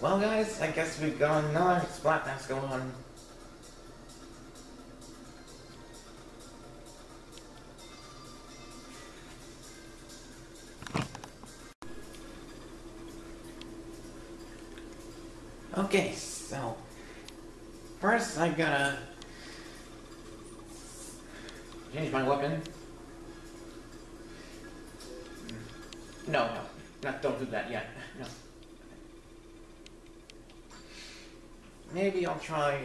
Well, guys, I guess we've got another Splatfest going on. Okay, so first I gotta change my weapon. No, don't do that yet. No. Maybe I'll try,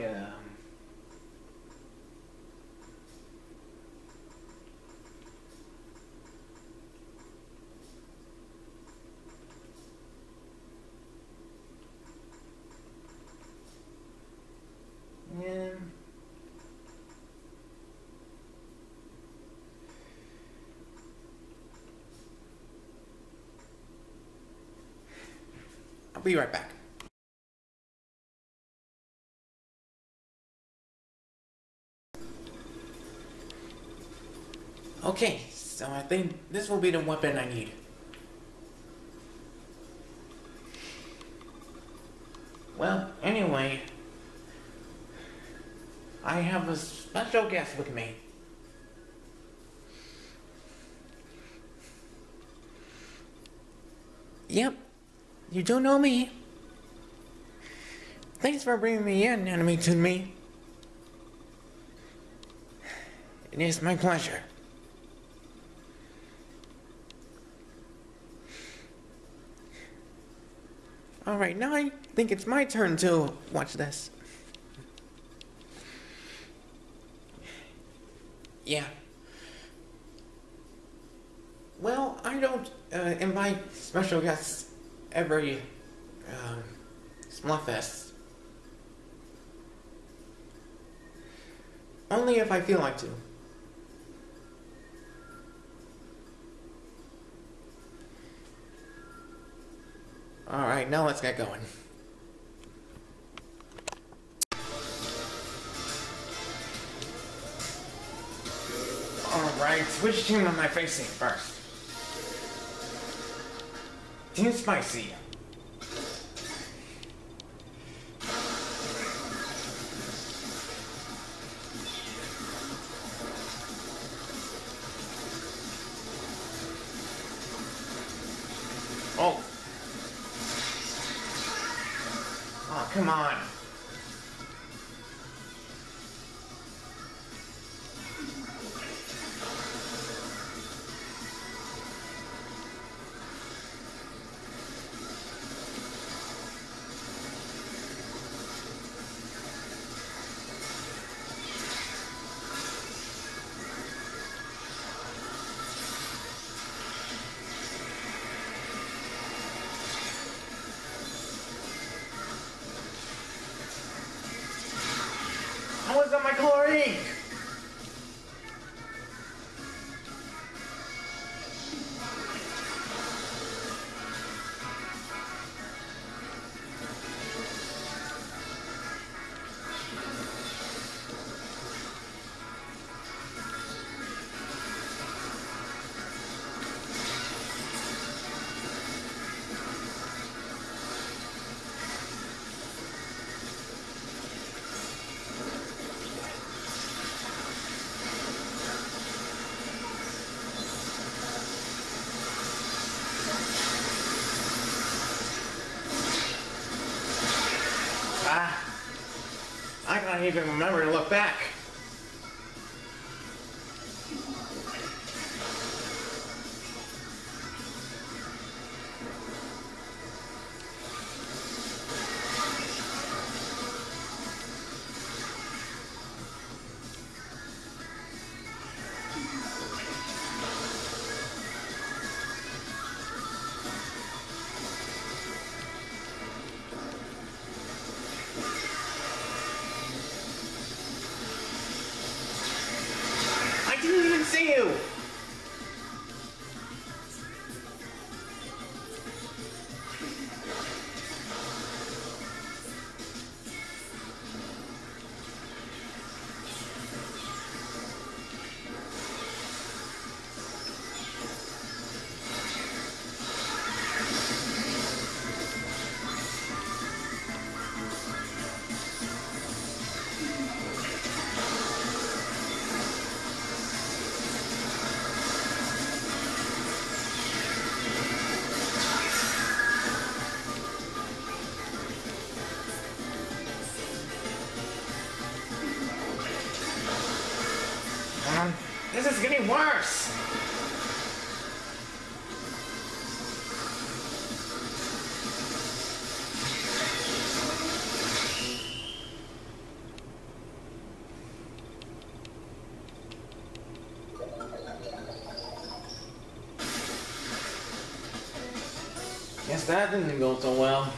yeah. I'll be right back. Okay, so I think this will be the weapon I need. Well, anyway, I have a special guest with me. Yep, you do know me. Thanks for bringing me in, Enemy to me. It is my pleasure. Alright, now I think it's my turn to watch this. Yeah. Well, I don't invite special guests every Splatfest. Only if I feel like to. Alright, now let's get going. Alright, which team am I facing first? Team Spicy. Oh. Oh, come on. How is that my chlorine? I can't even remember to look back. I didn't even see you! getting worse. Guess that didn't go so well.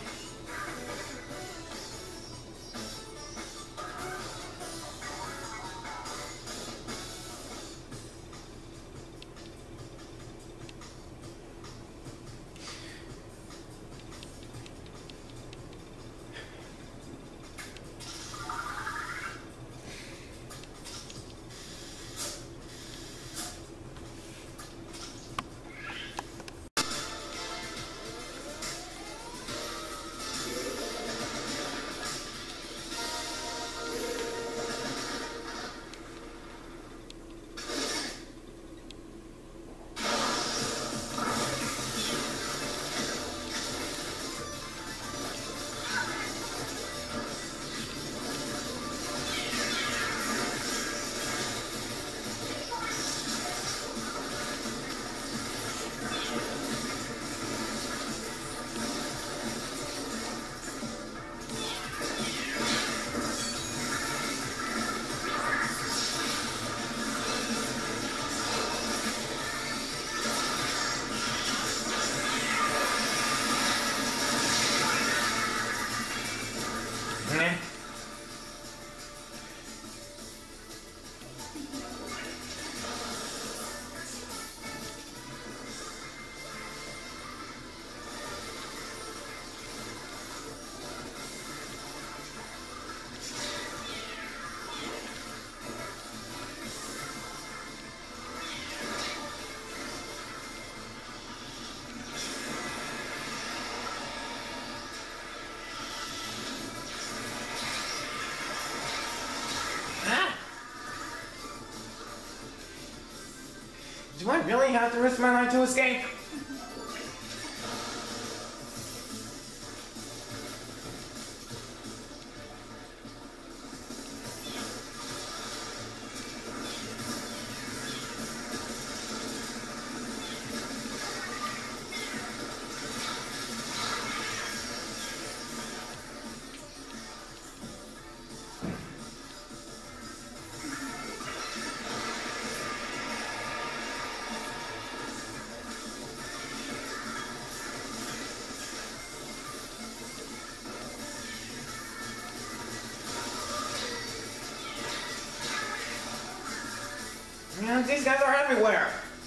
Do I really have to risk my life to escape? Man, these guys are everywhere.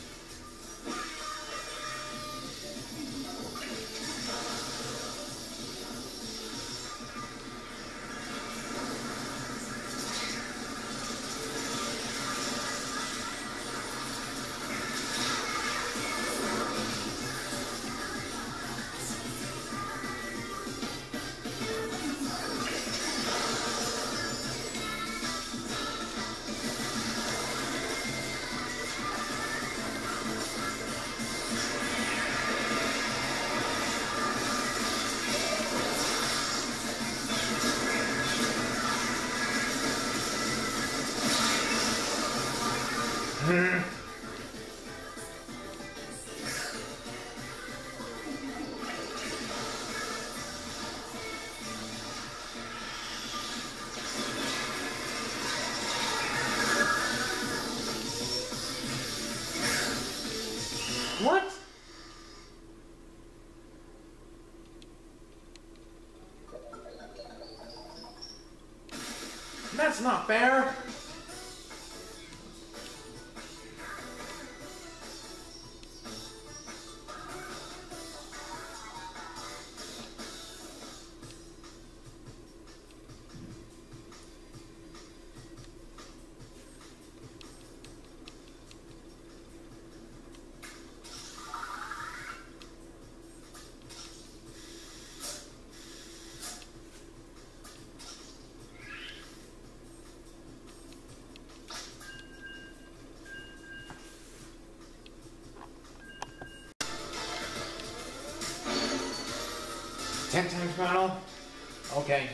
What? That's not fair. Ten times battle? Okay.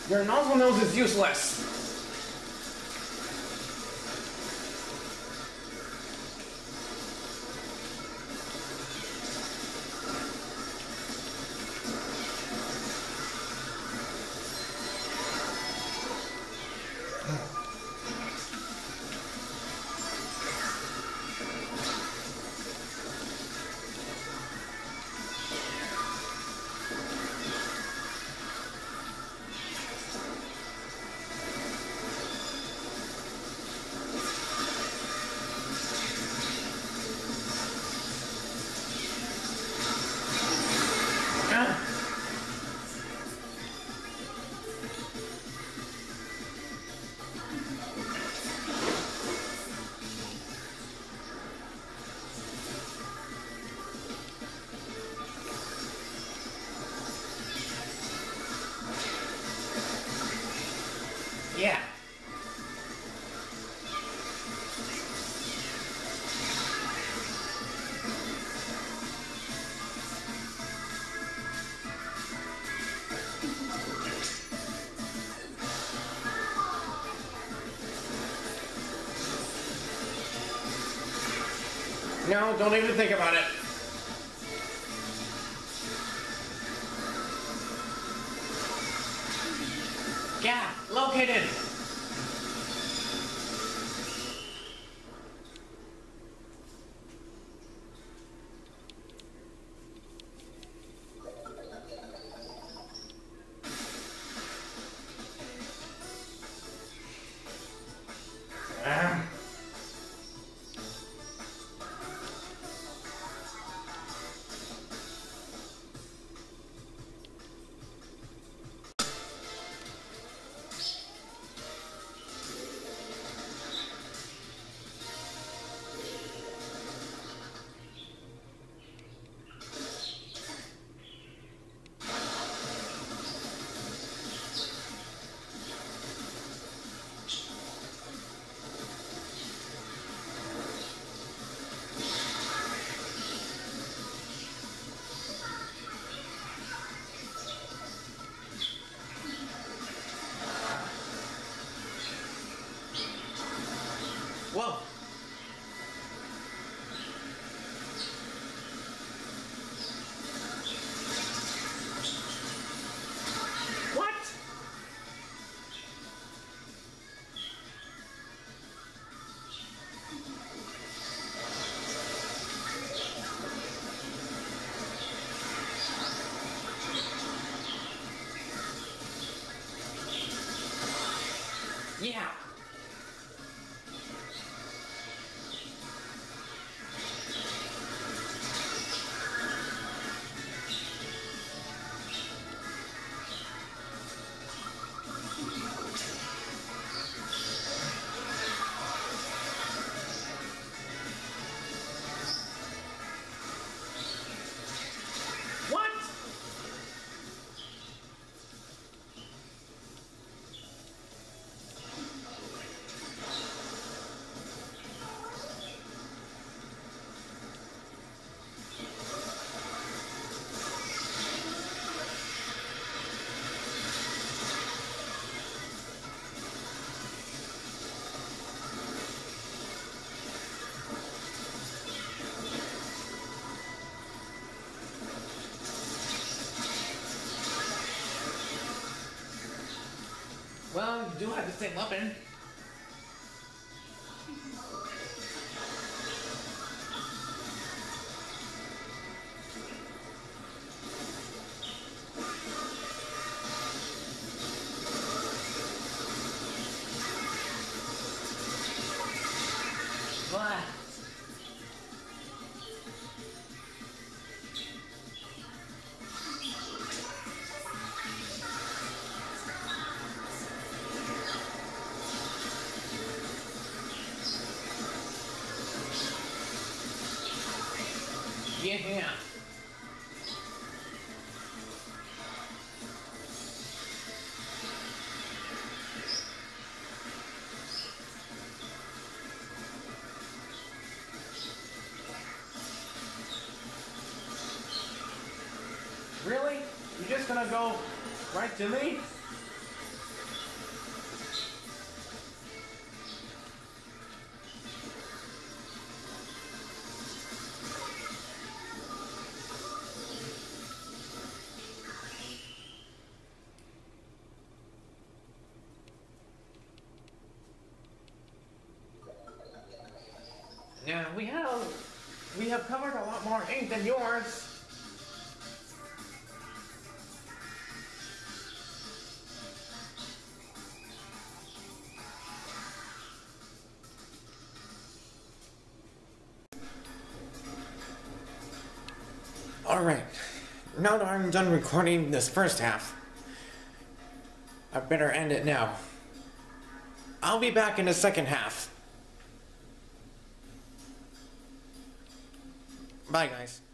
Your nozzle nose is useless. Yeah. No, don't even think about it. Yeah, located. Whoa. What? Yeah. What? Well, you do have the same weapon. What? Yeah. Really? You're just gonna go right to me? Yeah, we have covered a lot more ink than yours. Alright, now that I'm done recording this first half, I better end it now. I'll be back in the second half. Bye, guys.